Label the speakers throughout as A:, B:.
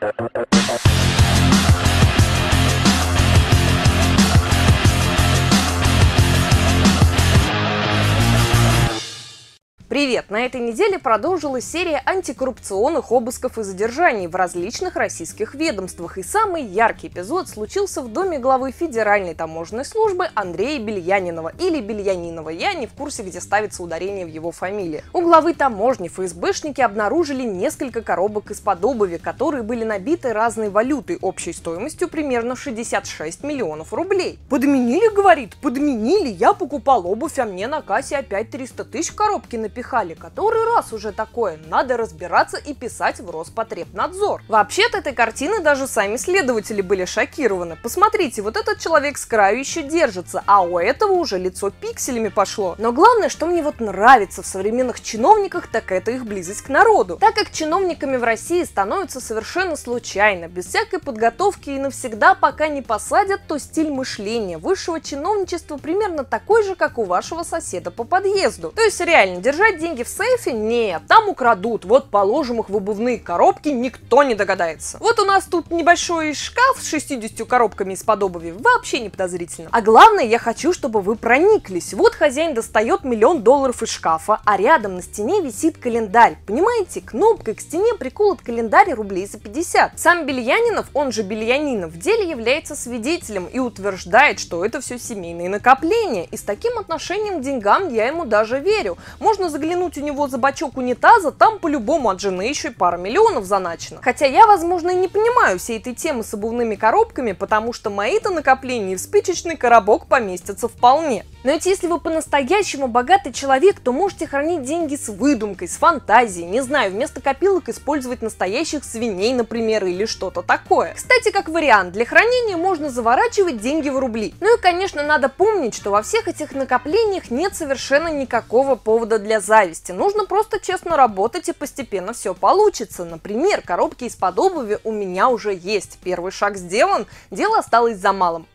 A: Привет! На этой неделе продолжилась серия антикоррупционных обысков и задержаний в различных российских ведомствах. И самый яркий эпизод случился в доме главы Федеральной таможенной службы Андрея Бельянинова или Бельянинова. Я не в курсе, где ставится ударение в его фамилии. У главы таможни ФСБшники обнаружили несколько коробок из-под обуви, которые были набиты разной валютой общей стоимостью примерно 66 миллионов рублей. Подменили, говорит, подменили. Я покупал обувь, а мне на кассе опять 300 тысяч в коробки напихали. Который раз уже такое? Надо разбираться и писать в Роспотребнадзор. Вообще-то этой картины даже сами следователи были шокированы. Посмотрите, вот этот человек с краю еще держится, а у этого уже лицо пикселями пошло. Но главное, что мне вот нравится в современных чиновниках, так это их близость к народу. Так как чиновниками в России становятся совершенно случайно, без всякой подготовки и навсегда пока не посадят, то стиль мышления высшего чиновничества примерно такой же, как у вашего соседа по подъезду. То есть реально, держать деньги в сейфе? Нет, там украдут. Вот положим их в обувные коробки, никто не догадается. Вот у нас тут небольшой шкаф с 60 коробками из-под обуви. Вообще не подозрительно. А главное, я хочу, чтобы вы прониклись. Вот хозяин достает $1 миллион из шкафа, а рядом на стене висит календарь. Понимаете, кнопкой к стене приколот календарь рублей за 50. Сам Бельянинов, он же Бельянинов, в деле является свидетелем и утверждает, что это все семейные накопления. И с таким отношением к деньгам я ему даже верю. Можно заглянуть у него за бачок унитаза, там по-любому от жены еще и пара миллионов заначено. Хотя я, возможно, и не понимаю всей этой темы с обувными коробками, потому что мои-то накопления в спичечный коробок поместятся вполне. Но ведь если вы по-настоящему богатый человек, то можете хранить деньги с выдумкой, с фантазией, не знаю, вместо копилок использовать настоящих свиней, например, или что-то такое. Кстати, как вариант, для хранения можно заворачивать деньги в рубли. Ну и, конечно, надо помнить, что во всех этих накоплениях нет совершенно никакого повода для зависти. Нужно просто честно работать, и постепенно все получится. Например, коробки из-под обуви у меня уже есть. Первый шаг сделан, дело осталось за малым.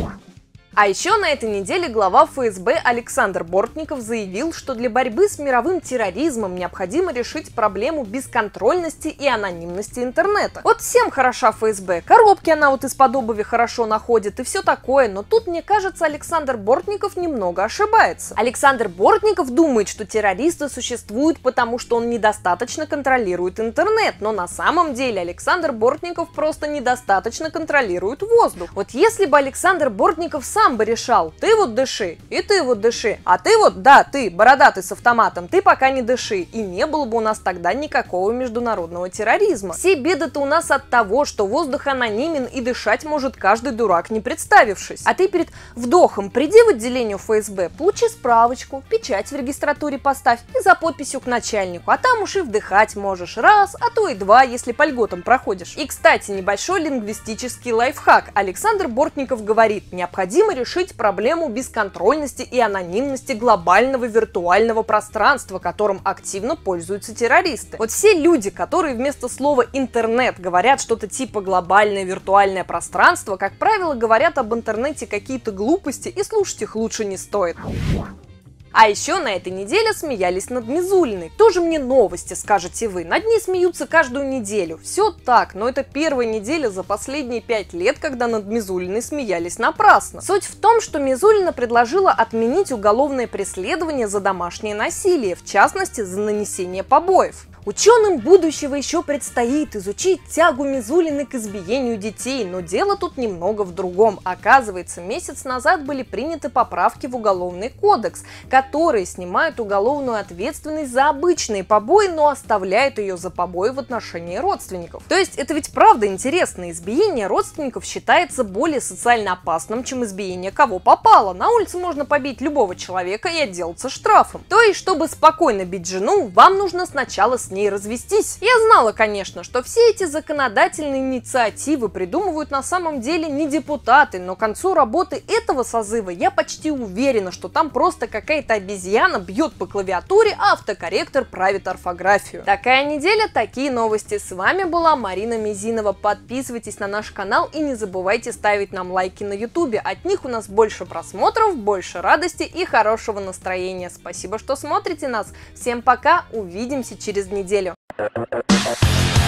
A: А еще на этой неделе глава ФСБ Александр Бортников заявил, что для борьбы с мировым терроризмом необходимо решить проблему бесконтрольности и анонимности интернета. Вот всем хороша ФСБ, коробки она вот из-под обуви хорошо находит и все такое, но тут, мне кажется, Александр Бортников немного ошибается. Александр Бортников думает, что террористы существуют, потому что он недостаточно контролирует интернет, но на самом деле Александр Бортников просто недостаточно контролирует воздух. Вот если бы Александр Бортников сам бы решал, ты вот дыши, и ты вот дыши, а ты вот, да, ты, бородатый с автоматом, ты пока не дыши, и не было бы у нас тогда никакого международного терроризма. Все беды-то у нас от того, что воздух анонимен и дышать может каждый дурак, не представившись. А ты перед вдохом приди в отделение ФСБ, получи справочку, печать в регистратуре поставь и за подписью к начальнику, а там уж и вдыхать можешь раз, а то и два, если по льготам проходишь. И, кстати, небольшой лингвистический лайфхак. Александр Бортников говорит, необходимо решить проблему бесконтрольности и анонимности глобального виртуального пространства, которым активно пользуются террористы. Вот все люди, которые вместо слова «интернет» говорят что-то типа «глобальное виртуальное пространство», как правило, говорят об интернете какие-то глупости, и слушать их лучше не стоит. А еще на этой неделе смеялись над Мизулиной. Тоже мне новости, скажете вы. Над ней смеются каждую неделю. Все так, но это первая неделя за последние 5 лет, когда над Мизулиной смеялись напрасно. Суть в том, что Мизулина предложила отменить уголовное преследование за домашнее насилие, в частности, за нанесение побоев. Ученым будущего еще предстоит изучить тягу Мизулиной к избиению детей, но дело тут немного в другом. Оказывается, месяц назад были приняты поправки в Уголовный кодекс, которые снимают уголовную ответственность за обычные побои, но оставляют ее за побои в отношении родственников. То есть это ведь правда интересно, избиение родственников считается более социально опасным, чем избиение кого попало. На улице можно побить любого человека и отделаться штрафом. То есть, чтобы спокойно бить жену, вам нужно сначала с ней развестись. Я знала, конечно, что все эти законодательные инициативы придумывают на самом деле не депутаты, но к концу работы этого созыва я почти уверена, что там просто какая-то обезьяна бьет по клавиатуре, а автокорректор правит орфографию. Такая неделя, такие новости. С вами была Марина Мизинова. Подписывайтесь на наш канал и не забывайте ставить нам лайки на ютубе. От них у нас больше просмотров, больше радости и хорошего настроения. Спасибо, что смотрите нас. Всем пока, увидимся через неделю.